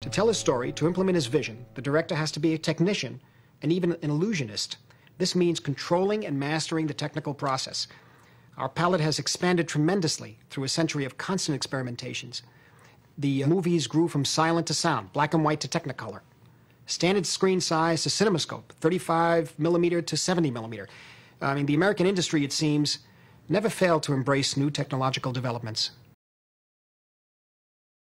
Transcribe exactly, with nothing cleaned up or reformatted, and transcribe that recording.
To tell his story, to implement his vision, the director has to be a technician and even an illusionist. This means controlling and mastering the technical process. Our palette has expanded tremendously through a century of constant experimentations. The movies grew from silent to sound, black and white to Technicolor, standard screen size to CinemaScope, thirty-five millimeter to seventy millimeter. I mean, the American industry, it seems, never failed to embrace new technological developments.